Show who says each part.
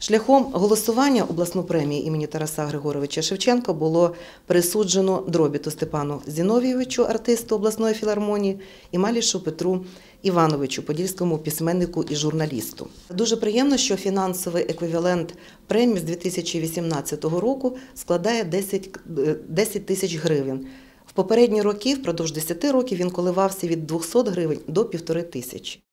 Speaker 1: Шляхом голосування обласну премію імені Тараса Григоровича Шевченка було присуджено Дробіту Степану Зіновійовичу, артисту обласної філармонії, і Малішу Петру Івановичу, подільському письменнику і журналісту. Дуже приємно, що фінансовий еквівалент премії з 2018 року складає 10 тисяч гривень. В попередні роки, впродовж 10 років, він коливався від 200 гривень до 1500.